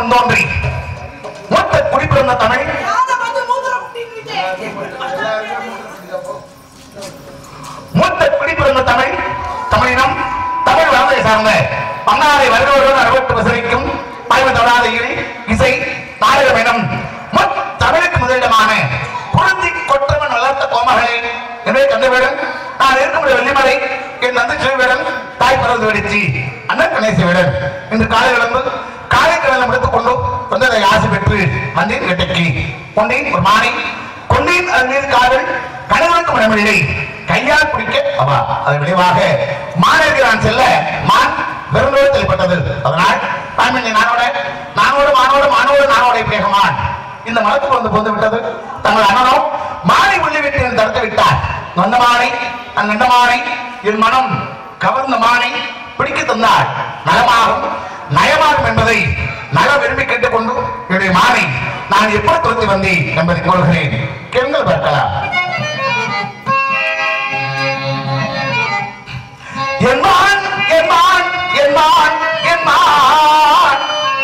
முன்தோன்றி மூத்த குடிப்பிறந்த தமிழ் மூத்த குடிப்பிறந்த தமிழ் தமிழினம் தமிழ் வளர்ந்ததை சார்ந்த பன்னாரை வருடவர்கள் அறுபட்டு வசதிக்கும் பாய்வு தவறாத இசை நாடகம் எனும் தமிழுக்கு முதலிடமான குறிஞ்சி கொற்றவன் வளர்த்த கோமகளே எனவே கந்தவேடன் நான் இருக்கக்கூடிய வெள்ளிமலை என் நந்தி சிவவேடன் தாய் பரவது வெடிச்சி அண்ணன் கணேசி வேடன் இன்று காலை கிளம்பு காலை கிளம்பு எடுத்துக் கொண்டு சொந்ததை ஆசை பெற்று வந்தேன் கட்டைக்கு கொண்டேன் ஒரு மானை கொண்டேன் அதன் மீது காதல் கணவனுக்கு மனமில்லை கையால் பிடிக்க அவா அதன் விளைவாக மாநிலத்தில் நான் செல்ல மான் வெறுந்தோடு தெளிப்பட்டது அதனால் நானோட வேகமான் இந்த மனத்துக்கு வந்து போந்து விட்டது தங்கள் அண்ணனும் மானை உள்ளிவிட்டு என் தடுத்து விட்டார் நந்த மானை நண்ட மானை என் மனம் கவர்ந்த மானை பிடிக்க தந்தால் நலமாகும் நயமாகும் என்பதை நல விரும்பி கேட்டுக்கொண்டு என்னுடைய மானை நான் எப்படி துரத்தி வந்தேன் என்பதை கூறுகிறேன் கேளுங்கள் பார்க்கலாம் என்மான் என்மான் என்மான் என்மான்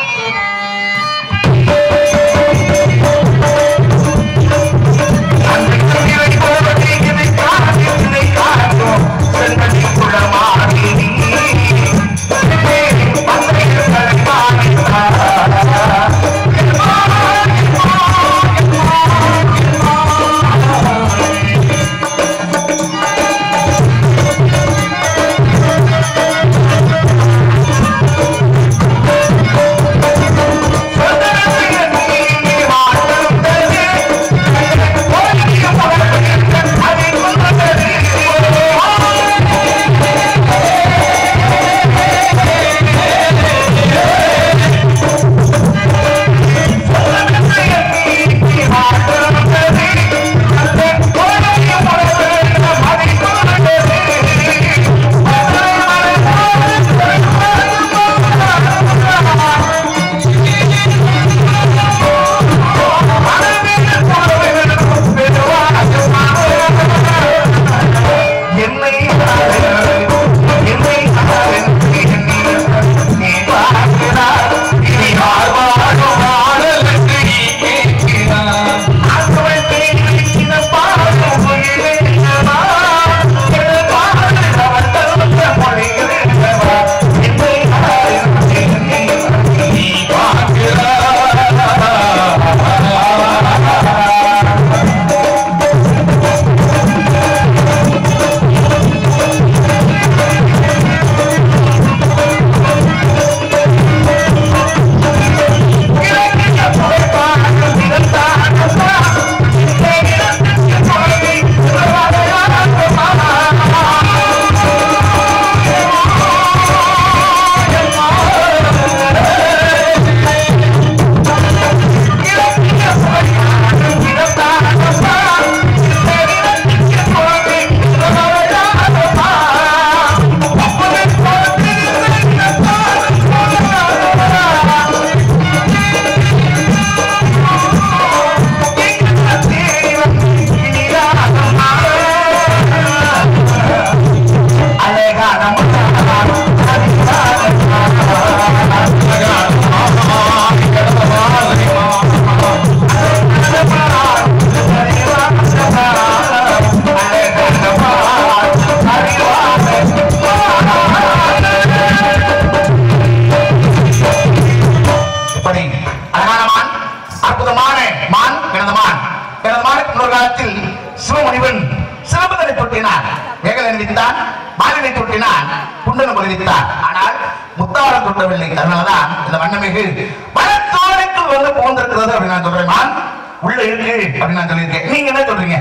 ஆனால் முத்தாரம் தொட்டவில்லை. அதனாலதான் இந்த வண்ணமிகு வனத்தோரைக்குள் வந்து போந்திருக்கிறது அப்படின்னு நான் சொல்றேன். மான் உள்ள இருக்கு அப்படின்னு நான் சொல்லியிருக்கேன். நீங்க என்ன சொல்றீங்க?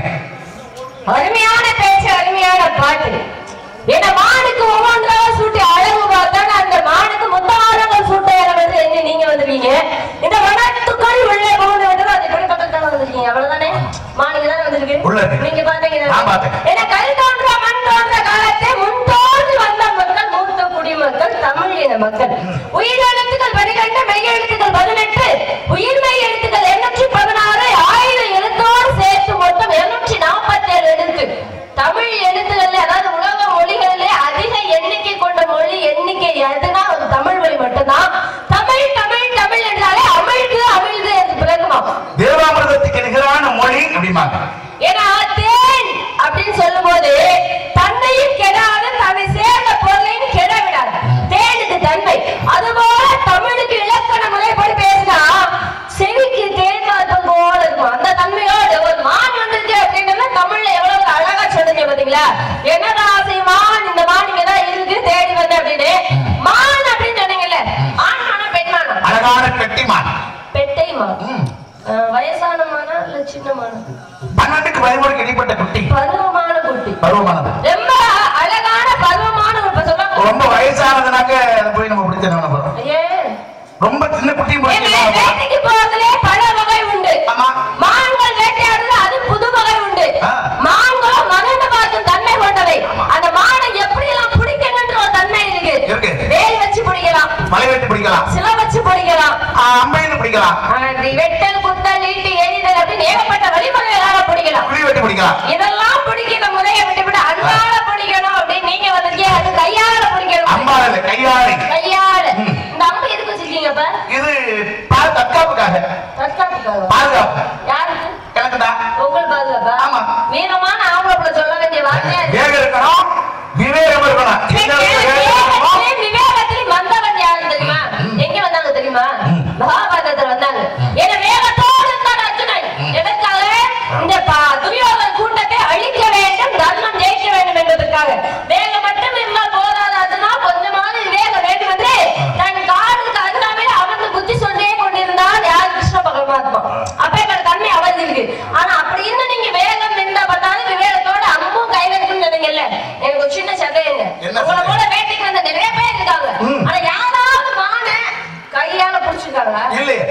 அருமையான பேச்சு, அருமையான பாட்டு. என்ன மானுக்கு ஒவ்வொன்றா சூட்டி அழகு பார்த்தா அந்த மானுக்கு முத்தாரங்கள் சூட்ட வந்து நீங்க வந்துருக்கீங்க. இந்த வனத்துக்குள் உள்ளே போகுது அது எப்படி பக்கத்துல வந்துருக்கீங்க. அவ்வளவுதானே? மானுக்கு தானே வந்திருக்கு. நீங்க பாத்தீங்கன்னா என்ன கல் தோன்ற மண் தோன்ற காலத்தை முன் தோன்றி வந்த மக்கள் மூத்த குடிமக்கள் தமிழ் இன மக்கள். உயிரெழுத்துக்கள் 12, மெய்யெழுத்துக்கள் 18, உயிர்மெய் எழுத்துக்கள் 816, ஆயுத எழுத்தோடு சேர்த்து மொத்தம் 247 எழுத்து. தமிழ் எழுத்துக்கள் அதாவது உலக மொழிகளிலே அதிக எண்ணிக்கை கொண்ட மொழி எண்ணிக்கை எதுனா ஒரு தமிழ் மொழி மட்டும்தான். தமிழ் தமிழ் தமிழ் என்று தெரியுமா? வயசான மானா இல்ல சின்ன மானா? 12க்கு 13 இடைப்பட்ட குட்டி. பருவமான குட்டி. பருவமானது. ரொம்ப அழகான பருவமான இப்ப சொல்றாங்க. ரொம்ப வயசானதுனாக்க போய் நம்ம பிடிச்சன போறோம். ஏன்? ரொம்ப சின்ன குட்டியும் வேட்டைக்கு போறதுலே பல வகை உண்டு. மான்கள் வேட்டையாடுறது அது புது வகை உண்டு. மான்களும் மகனை பார்க்கும் தன்மை கொண்டவை. அந்த மானை எப்படி எல்லாம் பிடிக்கணும்ன்ற ஒரு தன்மை இருக்கு. வேல் வச்சு பிடிக்கலாம், மலை வெட்டி பிடிக்கலாம், சில வச்சு பிடிக்கலாம், அம்பையில பிடிக்கலாம், வெட்டல் குத்தல் ஈட்டி எரிதல் அப்படின்னு ஏகப்பட்ட வழிமுறைகளால பிடிக்கலாம், புளி வெட்டி பிடிக்கலாம். இதெல்லாம் பிடிக்கிற முறையை விட்டுவிட்டு அன்பால பிடிக்கணும் அப்படின்னு நீங்க வந்திருக்கீங்க. அது கையால பிடிக்கணும். அம்பால கையால கையால. இந்த அம்பு எதுக்கு வச்சிருக்கீங்கப்பா? இது தற்காப்புக்காக. தற்காப்புக்காக? பாதுகாப்பு. யாருக்கு? எனக்குதான். உங்கள் பாதுகாப்பா? ஆமா. வீரமான ஆம்பளை சொல்ல வேண்டிய வார்த்தையா வேகம் இருக்கணும், விவேகம் இருக்கணும். விவேகத்தில் வந்தவன் யாரு தெரியுமா? எங்க வந்தாங்க தெரியுமா? மகாபாரதத்தில் வந்தாங்க. ஏன்னா வேகத்தோடு இருந்தார் அர்ஜுனன். எதற்காக? இந்த துரியோதன கூட்டத்தை அழிக்க வேண்டும், தர்மம் ஜெயிக்க வேண்டும் என்பதற்காக. வேகம் மட்டும் இருந்தால் போதாது அர்ஜுனா, கொஞ்சமாவது வேகம் வேண்டும் என்று தன் காலுக்கு அருகாமையில் அமர்ந்து புத்தி சொல்லியே கொண்டிருந்தார் யார்? கிருஷ்ண பரமாத்மா. அப்ப எங்கள் தன்மை அவருக்கு இருக்கு. ஆனா அப்படி இன்னும் நீங்க வேகம் இருந்தா பார்த்தாலும் விவேகத்தோட அம்பும் கையில இருக்குன்னு சொன்னீங்கல்ல, எனக்கு ஒரு சின்ன சந்தேகங்க. உங்களை போல வேட்டைக்கு வந்த நிறைய பேர் இருக்காங்க. ஆனா யாராவது மான கையால பிடிச்சிருக்காங்களா? இல்லையே.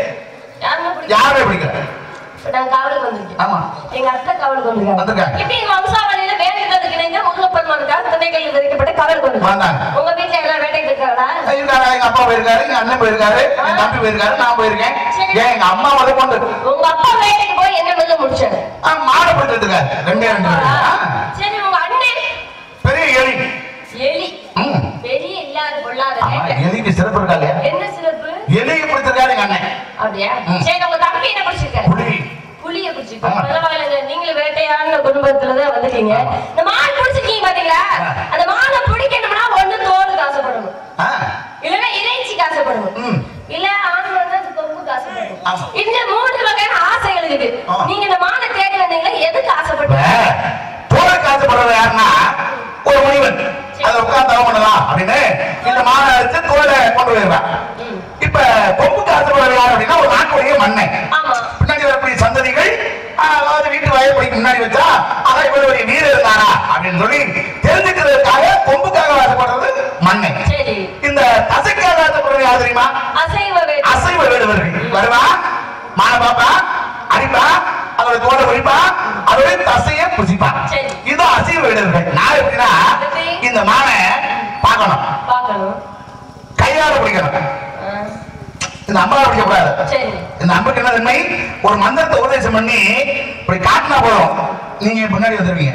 யாருமே பிடிக்கல. நான் காவலுக்கு வந்திருக்கேன். ஆமா. எங்க அத்தை காவலுக்கு வந்திருக்காங்க. இப்படி எங்க வம்சாவளியில வேண்டுதலுக்கு இணைந்து முருகப்பெருமானுக்காக திணைகள் விதிக்கப்பட்டு காவலுக்கு வந்திருக்காங்க. உங்க வீட்டுல எல்லாம் வேட்டைக்கு இருக்காங்களா? இருக்காங்க. எங்க அப்பா போயிருக்காரு, எங்க அண்ணன் போயிருக்காரு, எங்க தம்பி போயிருக்காரு, நான் போயிருக்கேன். ஏன் எங்க அம்மா வந்து கொண்டு உங்க அப்பா வேட்டைக்கு போய் என்ன முதல்ல முடிச்சாரு? மாடு பிடிச்சிட்டு இருக்காரு. ரெண்டே ரெண்டு. சரி, உங்க அண்ணன் பெரிய எலி. எலி பெரிய இல்லாத பொல்லாத எலிக்கு சிறப்பு இருக்கா இல்லையா? என்ன சிறப்பு? எலியை பிடிச்சிருக்காரு எங்க அண்ணன். அப்படியா? சரி, உங்க தம்பி என்ன பிடிச்சிருக்காரு? புலி. புலியை பிடிச்சிருக்காரு. பரவாயில்லைங்க, நீங்களும் வேட்டையான குடும்பத்துலதான் வந்துட்டீங்க. இந்த மான் பிடிச்சிருக்கீங்க பாத்தீங்களா? அந்த மானை பிடிக்கணும்னா ஒண்ணு தோலுக்கு ஆசைப்படணும், இல்லன்னா இறைச்சிக்கு ஆசைப்படணும், இல்ல ஆண்கள் வந்து கொம்புக்கு ஆசைப்படணும். இந்த 3 வகையான ஆசைகள் இருக்கு. நீங்க இந்த மானை தேடி வந்தீங்களா? எதுக்கு ஆசைப்பட்டீங்க? தோலுக்கு ஆசைப்படுறது யாருன்னா ஒரு முனிவன். அதை உட்கார்ந்து தவம் பண்ணலாம் அப்படின்னு இந்த மானை அடிச்சு தோலை கொண்டு போயிருவேன். இப்ப கொம்புக்கு ஆசைப்படுறது யாரு அப்படின்னா ஒரு நாட்டுடைய மண்ணை பின்னாடி வரக்கூடிய சந்ததிகள், அதாவது வீட்டு வயப்படிக்கு முன்னாடி வச்சா அதான் இவ்வளவு ஒரு வீரர் இருந்தாரா அப்படின்னு சொல்லி தெரிஞ்சுக்கிறதுக்காக கொம்புக்காக ஆசைப்படுறது மண்ணை. இந்த தசைக்காக ஆசைப்படுறது யாரு தெரியுமா? அசைவ வேடுவர்கள். வருவா, மான பாப்பா, அடிப்பா, அதோட தோலை ஒழிப்பா, அதோட தசைய புசிப்பா. இது அசைவ வேடுவர்கள். நான் எப்படின்னா இந்த மானை பார்க்கணும், கையால பிடிக்கணும். இந்த அம்பாவை பிடிக்க கூடாது. இந்த அம்புக்கு என்ன தன்மை? ஒரு மந்திரத்தை உபதேசம் பண்ணி இப்படி காட்டினா போதும், நீங்க பின்னாடி வந்துருவீங்க.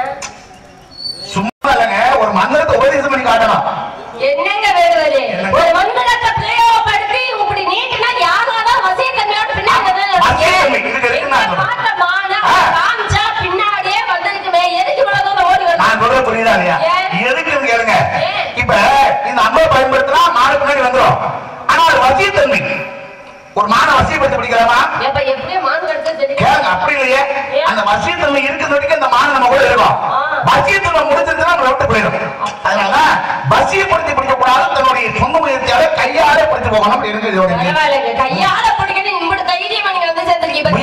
சும்மா இல்லைங்க, ஒரு மந்திரத்தை உபதேசம் பண்ணி காட்டணும். என்னங்க வேடுவரே, ஒரு மந்திரத்தை பிரயோகப்படுத்தி இப்படி நீட்டினா யாராவது வசியத்தன்மையோட பின்னாடி காமிச்சா பின்னாடியே வந்திருக்குமே, எதுக்கு இவ்வளவு ஓடி வரும்? நான் சொல்றது புரியுதா இல்லையா? எதுக்குன்னு கேளுங்க. இப்ப இந்த அம்பாவை பயன்படுத்தினா மாடு பின்னாடி வந்துடும். ஆனா அது வசியத்தன்மை. ஒரு மானை வசியப்படுத்தி பிடிக்கலாமா? அப்படி இல்லையே. அந்த வசியத்தன்மை இருக்கிற வரைக்கும் அந்த மானை நம்ம கூட இருக்கும். வசியத்தன்மை முடிஞ்சிருந்தா நம்ம விட்டு போயிடும். அதனால வசியப்படுத்தி பிடிக்க கூடாது, தன்னுடைய சொந்த முயற்சியால கையாலே பிடிச்சு போகணும். அப்படி இருக்கு. கையால பிடிக்கணும். இப்படி தைரியமா நீங்க வந்து சேர்ந்திருக்கீங்க.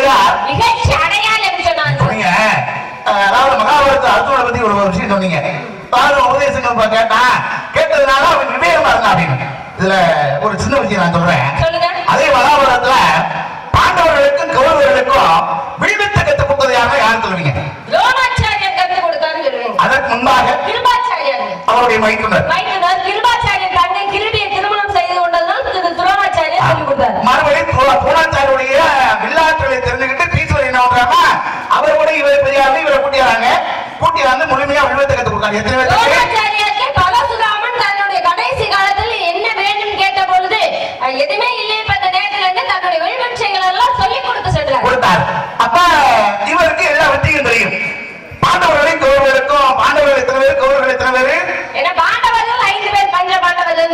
அதாவது மகாபாரத அர்ஜுனனை பத்தி ஒரு விஷயம் சொன்னீங்க. உபதேசங்கள் கேட்டா கேட்டதுனால அவன் விவேகமா இருந்தா அப்படின்னு. இதுல ஒரு சின்ன விஷயம் நான் சொல்றேன். அதே மகாபாரதத்துல பாண்டவர்களுக்கும் கௌரவர்களுக்கும் வில்வித்தை கற்றுக் கொடுத்தது யாருன்னா யாரு சொல்லுவீங்க? துரோணாச்சாரியர் கற்றுக் கொடுத்தாருன்னு சொல்லுவீங்க. அதற்கு முன்பாக கிருபாச்சாரியர் அவருடைய மைத்துனர் கிருபாச்சாரியர் தன்னை கிருபியை திருமணம் செய்து கொண்டதால் துரோணாச்சாரியர் சொல்லிக் கொடுத்தார். மறுபடியும் துரோணாச்சாரியருடைய வில்லாற்றலை தெரிஞ்சுக்கிட்டு பீஸ்வர் என்ன பண்றாங்க, அவர் கூட இவர் பெரியாரு இவரை கூட்டியாராங்க. கூட்டி வந்து முழுமையா வில்வித்தை கற்றுக் கொடுத்தாங்க. எத்தனை துரோணாச்சாரியருக்கு பரசுராமன் தன்னுடைய கடைசி காலத்தில் என்ன வேண்டும் கேட்ட பொழுது எதுவுமே இல்லை, அந்த நேரத்துல இருந்து தன்னுடைய வில்வித்தைகள் எல்லாம் சொல்லிக் கொடுத்தார். அப்ப இவருக்கு எல்லா வெற்றியும் தெரியும். பாண்டவர்களையும் கௌரவர்களுக்கும் பாண்டவர்கள் எத்தனை பேர், கௌரவர்கள் எத்தனை பேர்? பாண்டவர்கள் 5 பேர், பஞ்ச பாண்டவர்கள்.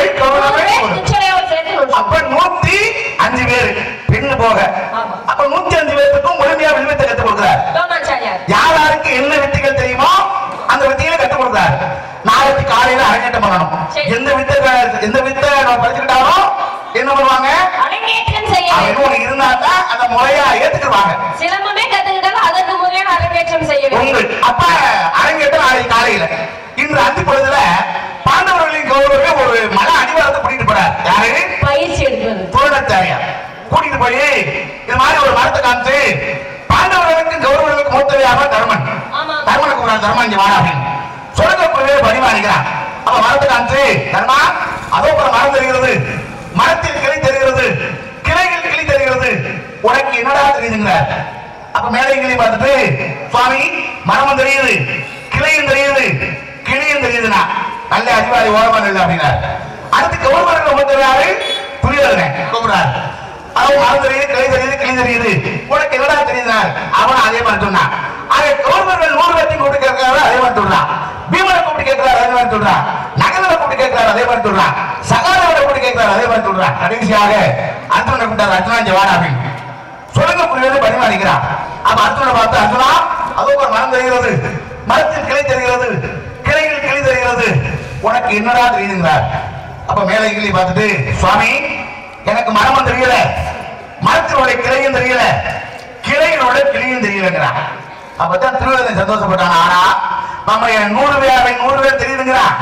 அப்ப 105 பேர் பெண்ணு போக. அப்ப 105 பேருக்கும் முழுமையா வில்வித்தை கற்றுக் கொடுக்கிறார். யார் யாருக்கு என்ன வெற்றிகள் தெரியுமோ அந்த வெற்றிகளை கற்றுக் கொடுக்கிறார். நாளைக்கு காலையில அரங்கேற்றம் பண்ணணும். எந்த வித்தை நம்ம படிச்சுக்கிட்டாலும் என்ன பண்ணுவாங்க? அரங்கேற்றம் செய்ய அப்படின்னு இருந்தா தான் அந்த முறையா ஏத்துக்குவாங்க. சிலம்பமே கத்துக்கிட்டாலும் அதற்கு முறையான அரங்கேற்றம் செய்ய வேண்டும். அப்ப அரங்கேற்றம் நாளைக்கு காலையில இன்று அஞ்சு பொழுதுல பாண்டவர்களின் கௌரவர்கள் ஒரு மலை அடிவாரத்தை கூட்டிட்டு போறார். யாரு? பயிற்சி எடுக்கிறது. தோழத்தாரியார் கூட்டிட்டு போய் இது மாதிரி ஒரு மரத்தை காமிச்சு பாண்டவர்களுக்கு கௌரவர்களுக்கு மூத்தவையாக தர்மன் தர்மனுக்கு ஒரு தர்மன் இங்க வாடா அப்படின்னு சொல்லக்கூடிய பரிமாறிக்கிறான். அப்ப மரத்தை காமிச்சு தர்மா அதோ ஒரு மரம் தெரிகிறது, மரத்தில் கிளை தெரிகிறது, கிளைகள் கிளி தெரிகிறது, உனக்கு என்னடா தெரியுதுங்கிறார். அப்ப மேலே கிளி பார்த்துட்டு சுவாமி மரமும் தெரியுது, கிளையும் தெரியுது, கிளியும் தெரியுதுன்னா நல்ல அதிகாரி ஓரமா இல்லை அப்படின்னார். அடுத்து கௌரவர்கள் மூத்தவையாரு புரியாதுங்க கூப்பிடுறாரு. அவன் மரம் தெரியுது, கிளை தெரியுது, கிளி தெரியுது, உனக்கு என்னடா தெரியுதுனார். அவன் அதே மாதிரி சொன்னான். அதை கௌரவர்கள் 100 பேர்த்தையும் கூப்பிட்டு கேட்கிறாரு, அதே மாதிரி சொல்றான். பீமனை கூப்பிட்டு கேட்கிறாரு, அதே மாதிரி சொல்றான். நகரை கூப்பிட்டு கேட்கிறாரு, அதே மாதிரி சொல்றான். சகாதேவனை கூப்பிட்டு கேட்கிறாரு, அதே மாதிரி சொல்றான். கடைசியாக அர்ஜுனனை கூப்பிட்டாரு, அர்ஜுனா இங்க வாடா அப்படின்னு சொல்லுங்க புரியாது பரிமாறிக்கிறான். அப்ப அர்ஜுனை பார்த்து அர்ஜுனா அதோ ஒரு மரம் தெரிகிறது, மரத்தில் கிளை தெரிகிறது, கிளைகள் கிளி தெரிகிறது, உனக்கு என்னடா தெரியுதுங்கிறார். அப்ப மேலே கிளி பார்த்துட்டு சுவாமி எனக்கு மரமும் தெரியல, மரத்தினுடைய கிளையும் தெரியல, கிளையினோட கிளியும் தெரியலங்கிறான். அப்பதான் திருவள்ளுவர் சந்தோஷப்பட்டான். ஆனா நம்ம 100 பேர் தெரியுதுங்கிறான்,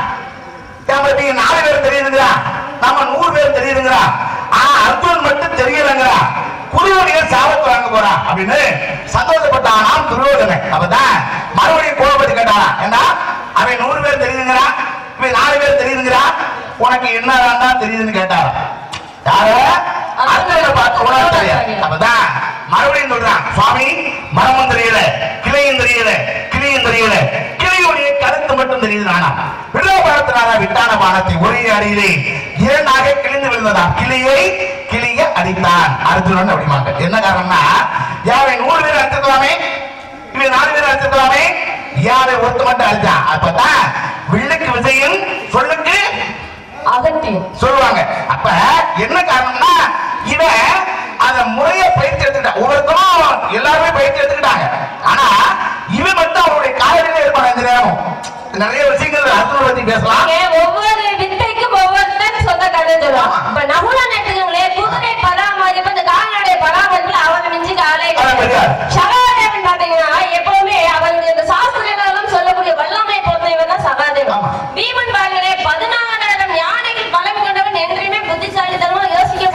4 பேர் தெரியுதுங்கிறான், நம்ம 100 பேர் தெரியுதுங்கிறான். ஆனா அர்ஜுன் மட்டும் தெரியலங்கிறான். குருவனையை சாபத்து வாங்க போறான் அப்படின்னு சந்தோஷப்பட்டான் துரியோதனன். அப்பதான் மறுபடியும் கோபப்பட்டு கேட்டான். ஏன்னா அவன் 100 பேர் தெரியுதுங்கிறான், இவன் 4 பேர் தெரியுதுங்கிறான், உனக்கு என்னதான் தெரியுதுன்னு கேட்டான். யாரு? அர்ஜுனனை பார்த்து உணர்த்தாங்க. அப்பதான் மறுபடியும் சொல்றான் சுவாமி மரமும் தெரியல, கிளையும் தெரியல, கிளியும் தெரியல, கிளியுடைய கருத்து மட்டும் தெரியுது. நானா வில்லோபாரத்தினால விட்டான பானத்தை ஒரே அடியிலே 2ஆக கிழிந்து விழுந்ததான் கிளியை கிளிய அடித்தான் அர்ஜுனன் அப்படிமாங்க. என்ன காரணம்னா யாரை 100 பேர் அடிச்சிருக்கலாமே, இவன் 4 பேர் அடிச்சிருக்கலாமே, யாரை ஒருத்த மட்டும் அடிச்சான். அப்பதான் வில்லுக்கு விஜயம் சொல்லுக்கு சொல்லுவாங்க. அப்ப என்ன காரணம்னா இவன் அத முறைய பயிற்சி எடுத்துக்கிட்டான். ஒவ்வொருத்தரும் எல்லாருமே பயிற்சி எடுத்துக்கிட்டாங்க. ஆனா இவன் மட்டும் அவருடைய காலையில இருப்பான். இந்த நேரம் நிறைய விஷயங்கள் அர்த்தம் பத்தி பேசலாம். ஒவ்வொரு வித்தைக்கும் ஒவ்வொருத்தர் சொந்த கதை சொல்லுவாங்க. இப்ப நகுலன் எடுத்துக்கங்களே, குதிரை பராமரிப்பு இந்த கால்நடை பராமரிப்புல அவனை மிஞ்சி காலை சகாதேவன் பாத்தீங்கன்னா எப்பவுமே அவனுக்கு இந்த சாஸ்திரங்களும் சொல்லக்கூடிய வல்லமை பொறுத்தவன் தான் சகாதேவன். பீமன் பாருங்களே 16,000 யானைகள் பலம் கொண்டவன் என்றுமே புத்திசாலித்தனமா யோசிக்க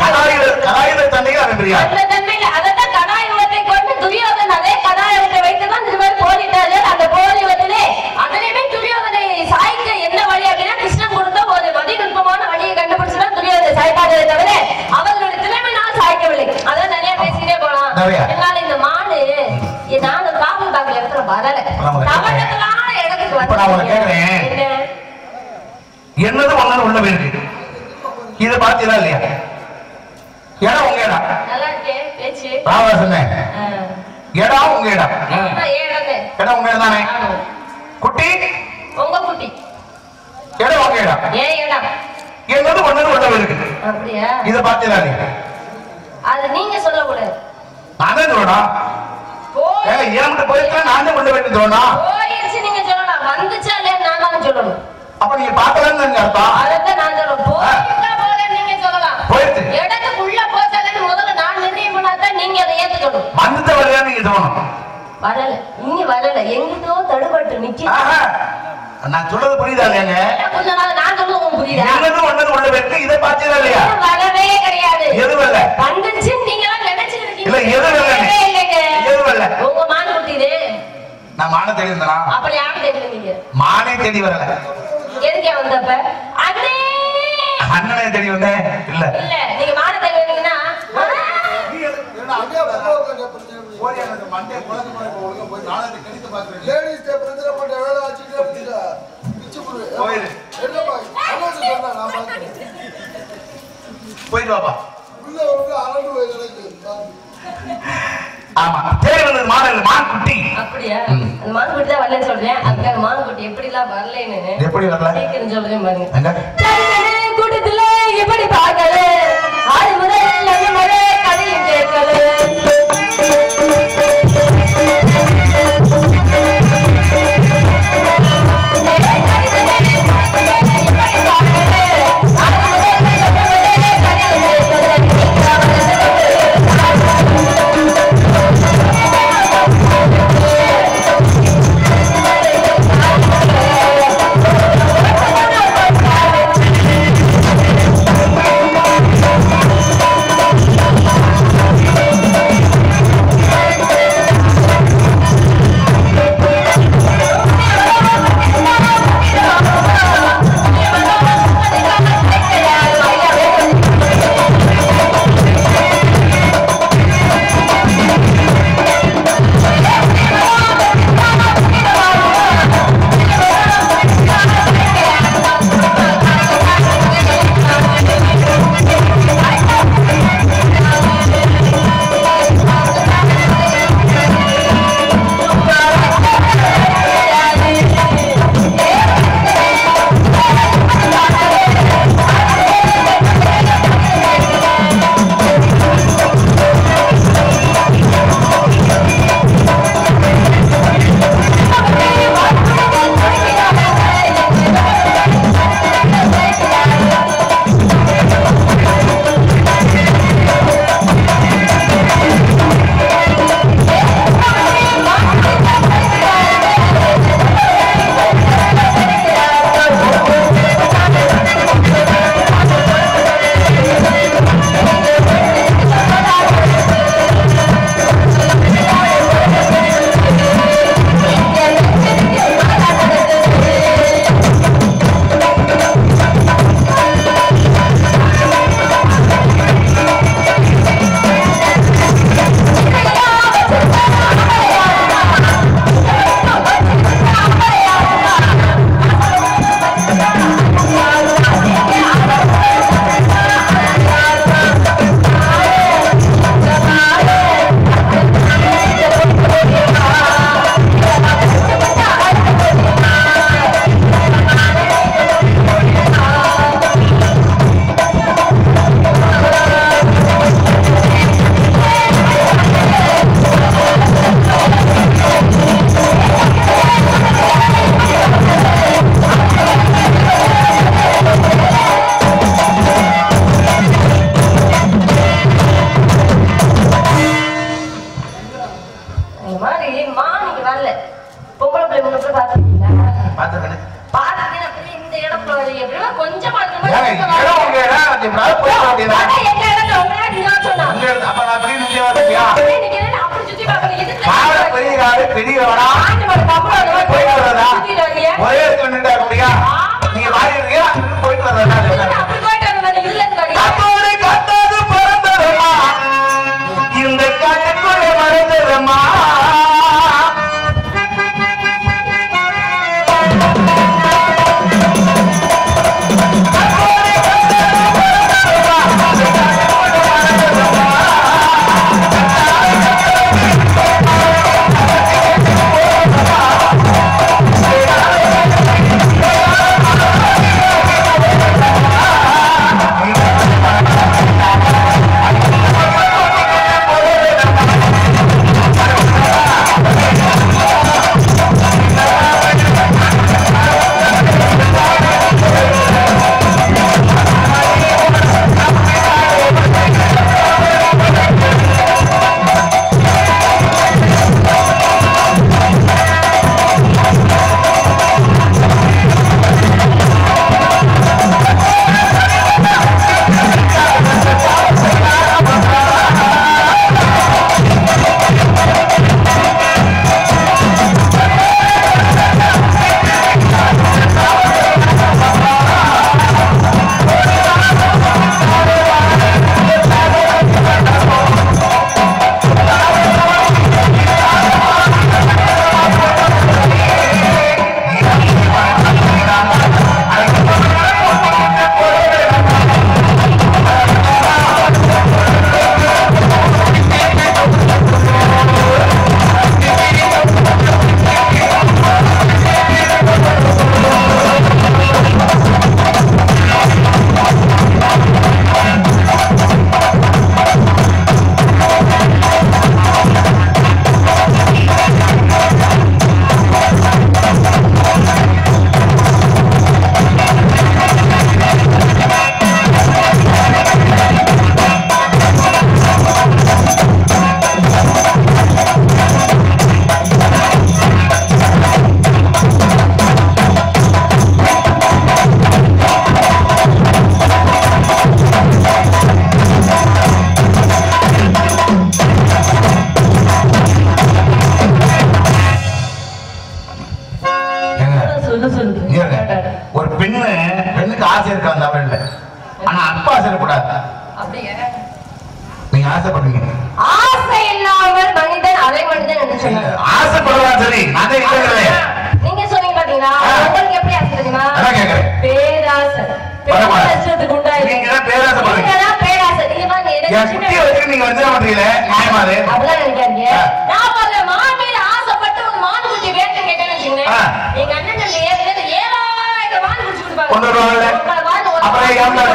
தன்மையில அதான் கதாயுகத்தை கொண்டு துரியோதன் அதே கதாயுகத்தை வைத்துதான் திரும்ப போரிட்டாரு. அந்த போரிவத்திலே அதிலுமே துரியோதனை சாய்க்க என்ன வழி அப்படின்னா கிருஷ்ணன் கொடுத்த ஒரு மதிநுட்பமான வழியை கண்டுபிடிச்சுதான் துரியோதனை சாய்ப்பாதே தவிர அவர்களுடைய திறமையினால் சாய்க்கவில்லை. அதான் நிறைய பேசிக்கிட்டே போலாம். என்னால இந்த மாடு நாங்க காவல் காக்கல இடத்துல வரல, தவறுதலான இடத்துக்கு வந்து என்னது ஒண்ணு உள்ள போயிருக்கு. இதை பார்த்தீங்களா இல்லையா? இடம் உங்க இடம் நல்லா இருக்கே பேச்சு சொன்னேன். இடம் உங்க இடம், இடம் உங்க இடம் தானே. குட்டி உங்க குட்டி, இடம் உங்க இடம், ஏன் இடம் என்னது ஒண்ணு உள்ள போயிருக்கு. அப்படியா? இதை பார்த்தீங்களா இல்லையா? அது நீங்க சொல்லக்கூடாது, நான் தான் சொல்லணும். ஏன் போயிருக்கா நான் தான் உள்ள போயிட்டு சொல்லணும். போயிருச்சு நீங்க சொல்லலாம், வந்துச்சா இல்லையா நான் தான் சொல்லணும். அப்ப நீங்க பாக்கலன்னு அர்த்தம். அதான் நான் சொல்லணும். போயிருக்கா போல நீங்க சொல்லலாம். போயிடுச்சு இடத்துக்குள்ள போச்சாலன்னு முதல்ல நான் நிர்ணயம் பண்ணாதான் நீங்க அதை ஏத்துக்கணும். வந்துட்ட வழியா நீங்க சொல்லணும். வரல, இங்க வரல, எங்கிட்டோ தடுபட்டு நிக்க. நான் சொல்றது புரியுதா இல்லையாங்க? கொஞ்ச நாள் நான் சொல்றது உங்களுக்கு புரியுதா? என்னது ஒண்ணது உள்ள போயிருக்கு. இதை பார்த்தீங்களா இல்லையா? வரவே கிடையாது. எதுவல்ல வந்துச்சு நீங்க எல்லாம் நினைச்சிட்டு இருக்கீங்க. இல்ல எதுவல்ல இல்லைங்க, எதுவல்ல உங்க மான் குட்டிது. நான் மானை தேடி வந்தனா? அப்படி யாரும் தேடுவீங்க? மானே தேடி வரல. எதுக்கே வந்தப்ப? அண்ணே அண்ணனே தேடி வந்தேன். இல்ல இல்ல நீங்க மானை தேடி வந்தீங்கன்னா போயிட்டு வாப்பா. ஆமா தேடி வந்தது மான் குட்டி. அப்படியா? அந்த மான் குட்டி தான் வரலன்னு சொல்றேன். அதுக்காக மான் குட்டி எப்படி எல்லாம் வரலன்னு எப்படி வரல கேக்குறேன்னு சொல்றேன் பாருங்க. கூட்டத்துல எப்படி பார்க்கல ஆறு முதல் நல்ல முறை கதையும் கேட்கல. ஆசைப்படுவீங்க? ஆசை இல்லாமல் மனிதன் அலை மனிதன் என்று சொன்னாங்க. ஆசைப்படுவான் சரி, நான் நீங்க சொன்னீங்க பாத்தீங்களா, உங்களுக்கு எப்படி ஆசை தெரியுமா? அதான் கேக்குறேன். பேராசை. பேராசத்துக்கு உண்டாயிருக்கு. நீங்க தான் பேராசைப்படுவீங்க. நீங்க தான் பேராசை. நீங்க பாருங்க, என் குட்டியை வச்சு நீங்க வந்து மாட்டீங்களே, நியாயமா அது? அப்படிதான் நினைக்காதீங்க. நான் பாருங்க, மான் மேல ஆசைப்பட்டு ஒரு மான் குட்டி வேட்டை கேட்டேன்னு வச்சுக்கோங்களேன். எங்க அண்ணன் தம்பி ஏழாயிரம் மான் குடிச்சு கொடுப்பாங்க. கொண்டு வருவாங்கல்ல. அப்புறம்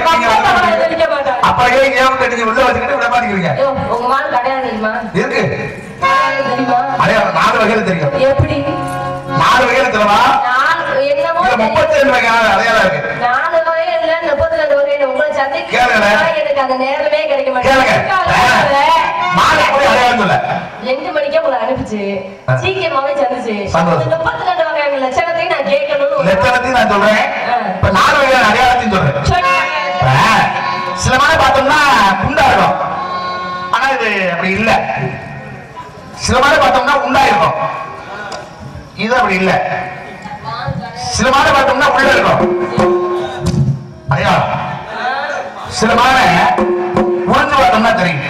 ஏன் கட்டிங்க உள்ள வச்சுக்கிட்டு விட மாட்டேங்கிறீங்க? உங்க மான் கிடையாது தெரியுமா? இருக்கு. தெரியுமா? அடையாளம் 4 வகையில தெரியும். எப்படி? 4 வகையில தெரியுமா? என்னமோ 32 வகையான அடையாளம் இருக்கு. 4 வகையில 32 வகையில உங்களை சந்திக்க எனக்கு அந்த நேரமே கிடைக்க கேளுங்க. மாலை போய் அடையாளம் சொல்ல 2 மணிக்கே உங்களை அனுப்பிச்சு சீக்கிரமாவே சந்திச்சு 32 வகையான லட்சணத்தையும் நான் கேட்கணும். லட்சணத்தையும் நான் சொல்றேன். இப்ப 4 வகையான அடையாளத்தையும் சொல்றேன். சில மாதிரி பார்த்தோம்னா குண்டா இருக்கும், ஆனா இது அப்படி இல்ல. சில மாதிரி பார்த்தோம்னா உண்டா இருக்கும், இது அப்படி இல்ல. சில மாதிரி பார்த்தோம்னா உள்ள இருக்கும் அடையாளம். சில மாதிரி உறிஞ்சு பார்த்தோம்னா தெரியும்.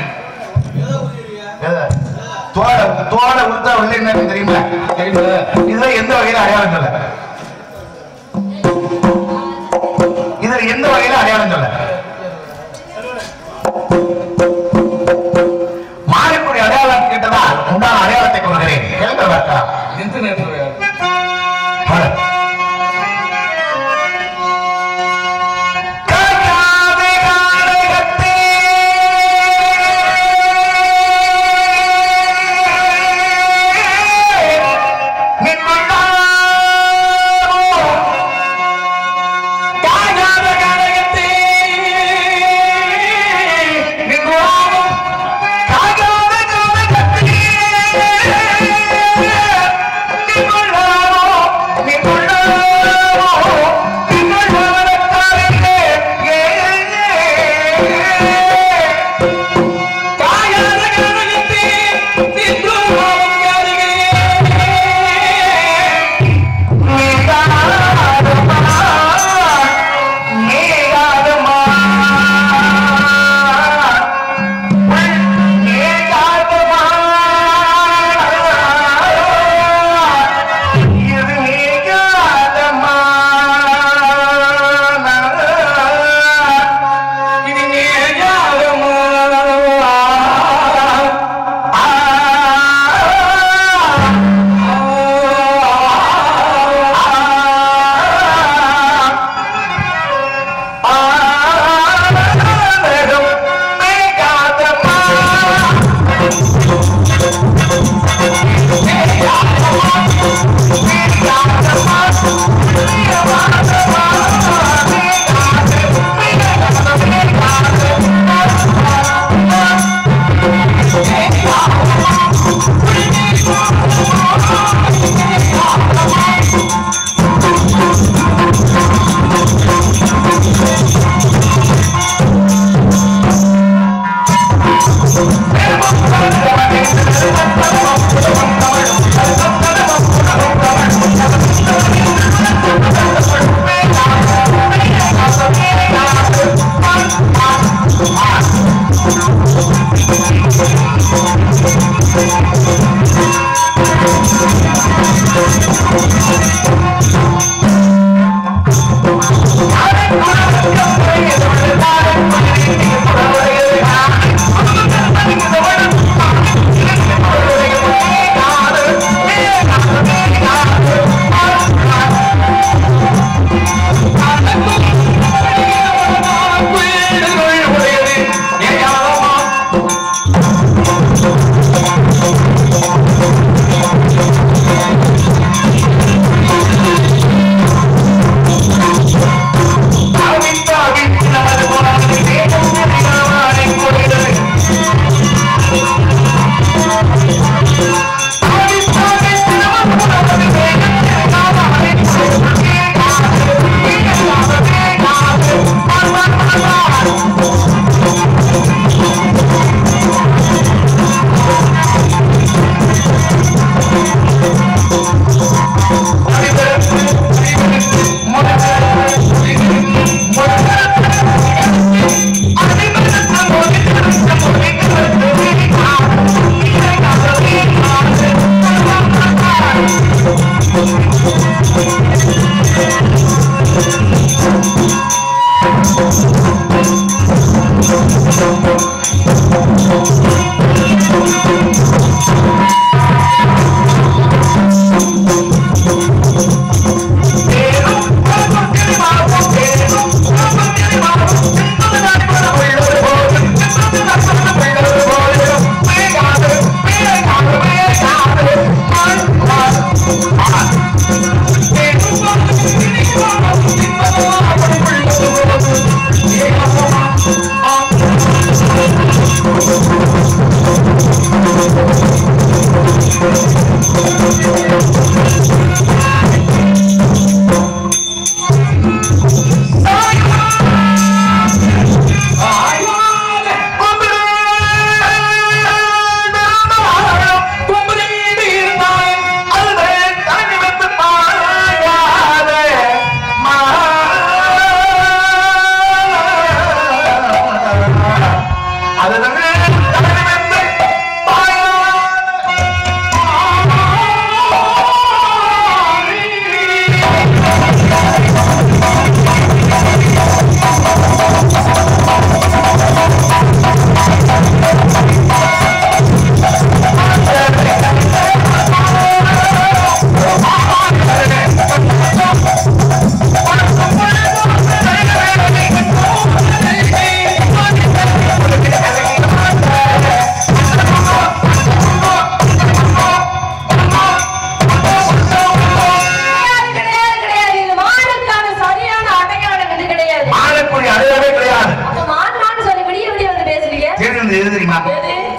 தோலை உறுத்தா உள்ள என்ன தெரியுமா? இதுல எந்த வகையில அடையாளம் சொல்ல? இதுல எந்த வகையில அடையாளம் சொல்ல? மாறக்கூடிய அடையாளம் கேட்டதா உண்டான அடையாளத்தை கொள்கிறேன்.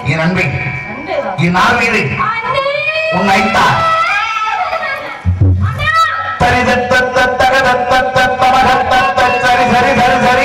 என் அன்பை என் ஆர்வீடு உன் ஐத்தா சரி சரி சரி சரி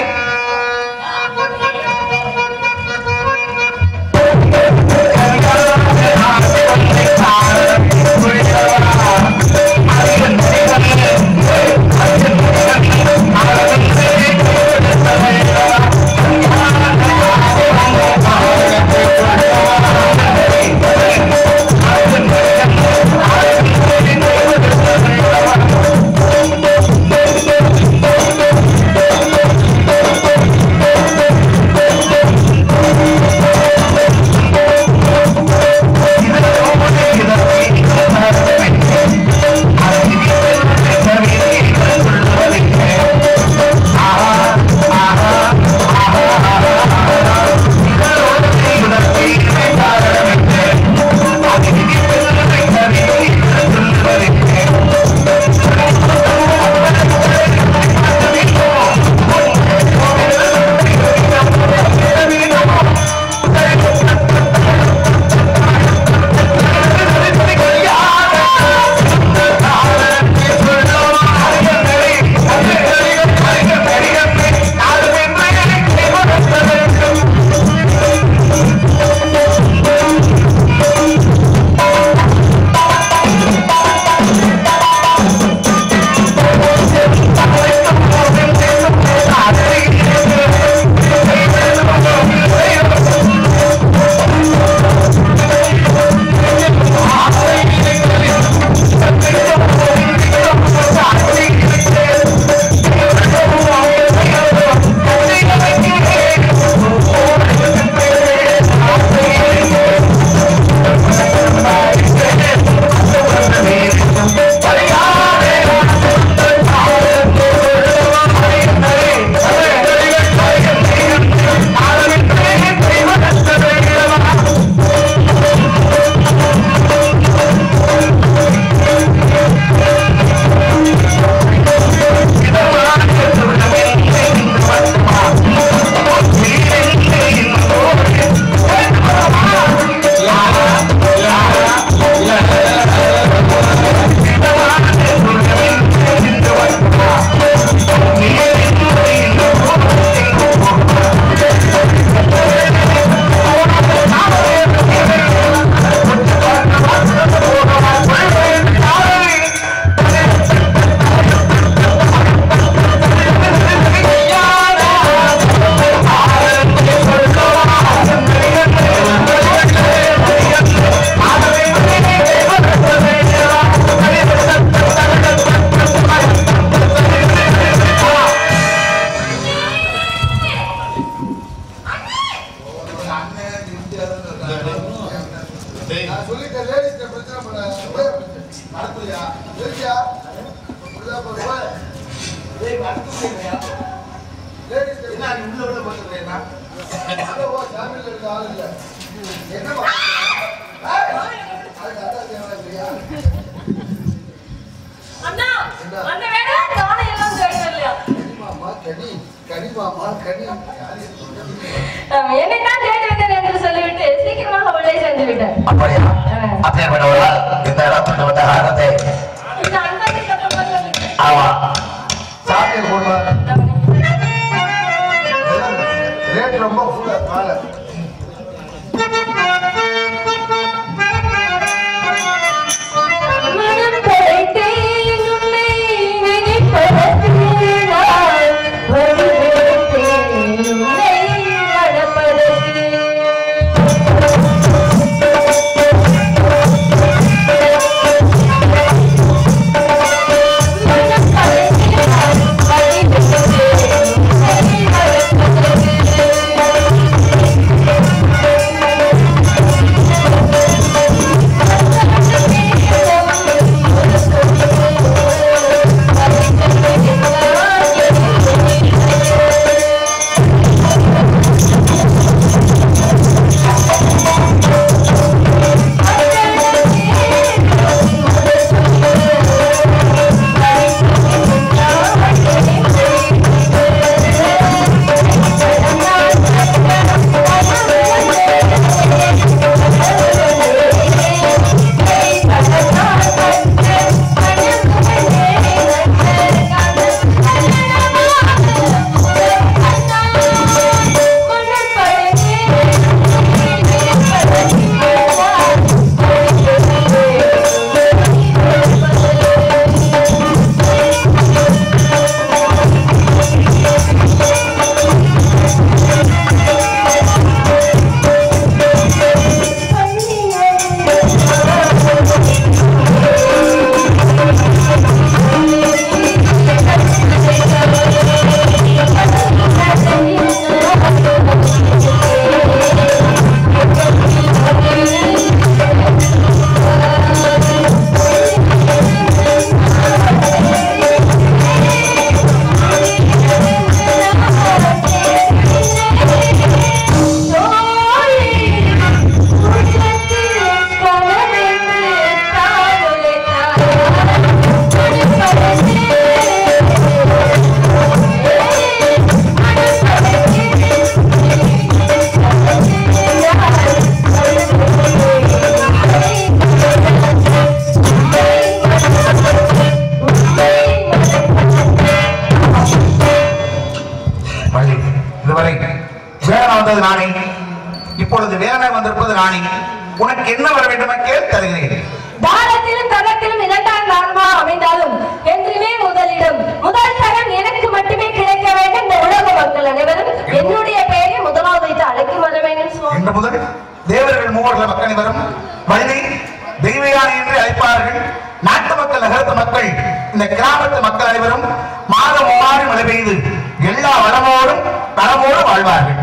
வந்திருப்பது ராணி. உனக்கு என்ன வர வேண்டும் கேள், தருகிறேன். தானத்திலும் தரத்திலும் இரண்டாம் தானமா அமைந்தாலும் என்றுமே முதலிடம் முதல் தரம் எனக்கு மட்டுமே கிடைக்க வேண்டும். இந்த உலக மக்கள் அனைவரும் என்னுடைய பெயரை முதலாவது வைத்து அழைக்கும் வர வேண்டும். இன்று முதல் தேவர்கள் மூவர்கள் மக்கள் அனைவரும் வள்ளி தெய்வயானி என்று அழைப்பார்கள். நாட்டு மக்கள், நகரத்து மக்கள், இந்த கிராமத்து மக்கள் அனைவரும் மாதம் மாறி மழை பெய்து எல்லா வளமோடும் தரமோடும் வாழ்வார்கள்.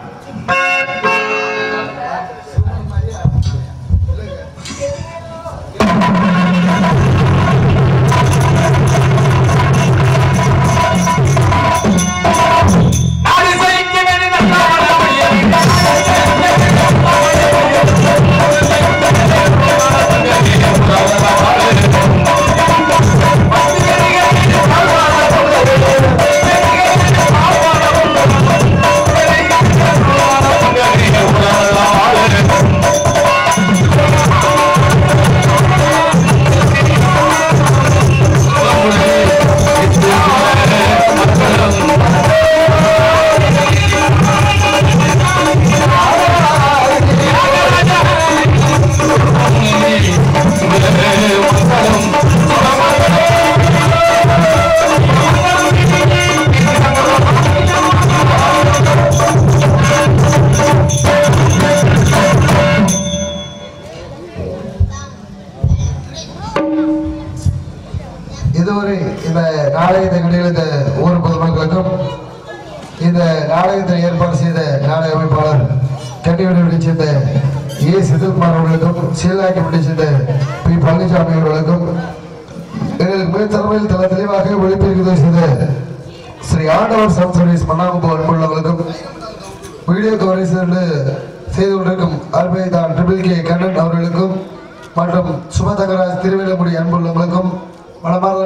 இதுவரை இந்த நாடகத்தை கண்டிருந்த ஊர் பொதுமக்களுக்கும், இந்த நாடகத்தை ஏற்பாடு செய்த நாடக அமைப்பாளர் கண்டிவெளியை சேர்ந்த ஏ சிதல்குமார் அவர்களுக்கும், சீலாக்கி சேர்ந்த பி பழனிசாமி அவர்களுக்கும், எங்களுக்கு மிக திறமையில் தல தெளிவாக ஒளிபெருக்கு செய்த ஸ்ரீ ஆண்டவர் சப் சர்வீஸ் மன்னாமுப்பு அன்புள்ளவர்களுக்கும், வீடியோ கவரேஜ் செய்து கொண்டிருக்கும் அல்பைதான் ட்ரிபிள் கே கண்ணன் அவர்களுக்கும் மற்றும் சுமதங்கராஜ் திருவேலமுடி அன்புள்ளவர்களுக்கும் மனமார்ந்த